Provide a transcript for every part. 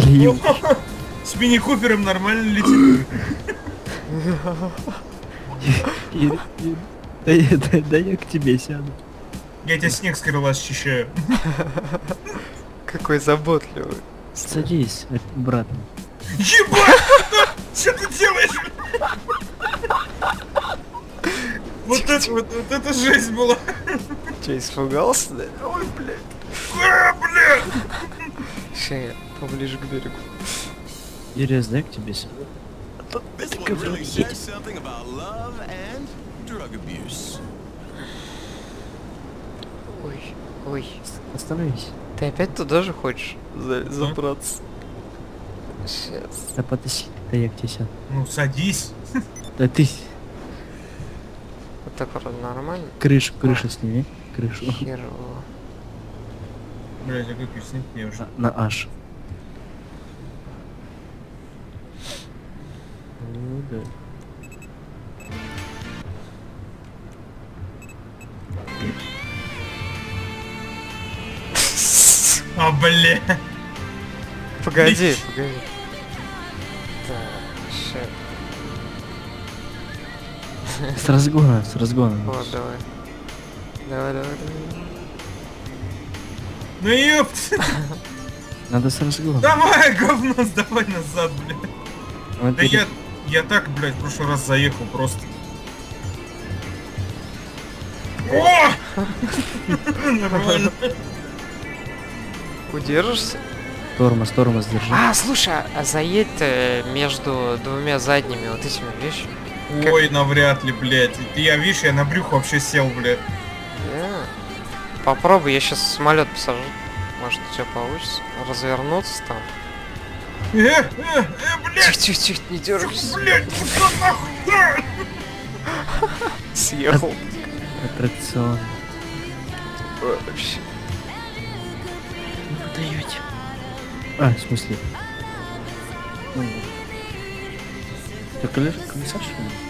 С мини-купером нормально летит. Да я к тебе сяду. Я тебя снег с крыла счищаю. Какой заботливый. Садись обратно. Ебать! Что ты делаешь? Вот это жесть была. Че, испугался, да? Ой, блядь. Бля! Ща я поближе к берегу. Ирис, дай к тебе сяду. This one really says something about love and drug abuse. Ой, ой. Остановись. Ты опять туда же хочешь забраться? Сейчас. Да потащи. Да я к тебе сяду. Ну садись. Да ты Вот так вроде нормально. крышу сними. Крышу. Херово. Блять, а как ее снять мне уже? На H. Ну да. А, бля. Погоди, погоди. Так, ща. С разгона. Вот, давай. Давай. Ну ёпт. Надо с разгона. Давай, говно, сдавай назад, бля. Вот Да я так, блядь, в прошлый раз заехал просто. О! Нормально. Удержишься? Тормоз держи. А, слушай, а заедь между двумя задними вот этими, видишь? Ой, навряд ли, блядь. Я, видишь, я на брюхо вообще сел, блядь. Попробуй, я сейчас самолет посажу. Может, у тебя получится развернуться там. Блядь. Тихо, не дергайся. Блядь, куда нахуй? Да! Съехал. Аттракцион. Вообще. Не подаете. А, в смысле? Ты комиссар, что ли?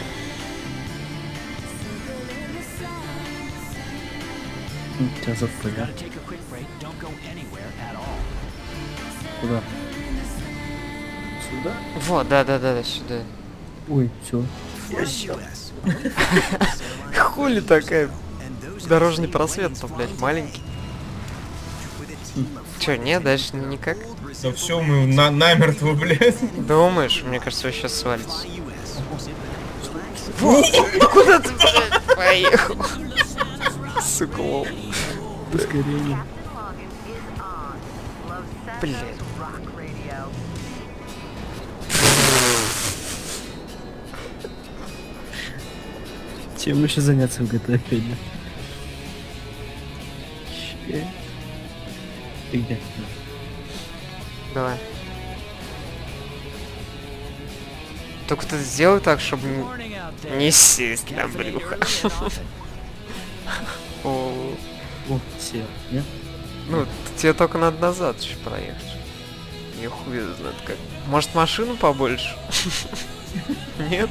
Тебя зовут Пыля. Куда? Сюда? Вот, да, сюда. Ой, все. Хули такая? Дорожный просвет-то, блядь, маленький. Че, нет, дальше никак? Да все, мы намертво, блядь. Думаешь? Мне кажется, вы сейчас свалитесь. Куда ты, блядь, поехал? Сука, лол. Ускорение. Блядь. Чем еще заняться в GTA 5? Ты где? Давай. Только ты сделай так, чтобы не сесть на брюхо. О, О, сел. Нет? ну, тебе только надо назад еще проехать. Я хуй знает как. Может, машину побольше? Нет?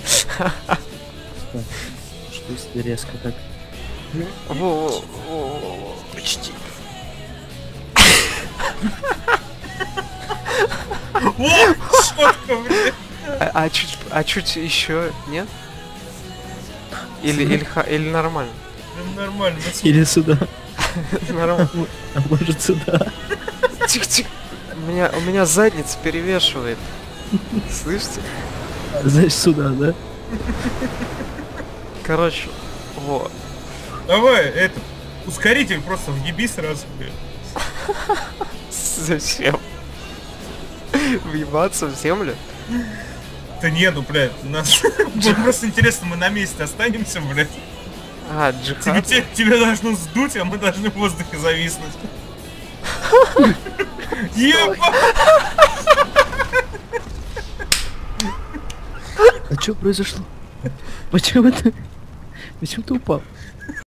Что если резко так? Во, почти. О, шотка, блядь. А чуть еще, нет? Или нормально? Ну, нормально. Или сюда? Нормально. А может сюда? Тихо. У меня задница перевешивает. Слышите? Значит сюда, да? Короче, вот. Давай, это, ускоритель просто въеби сразу, блядь. Зачем? Въебаться в землю? Да не, ну, блядь, нас... Мне просто интересно, мы на месте останемся, блядь. А, джихад? Тебя должно сдуть, а мы должны в воздухе зависнуть. Ебать! А что произошло? Почему ты упал?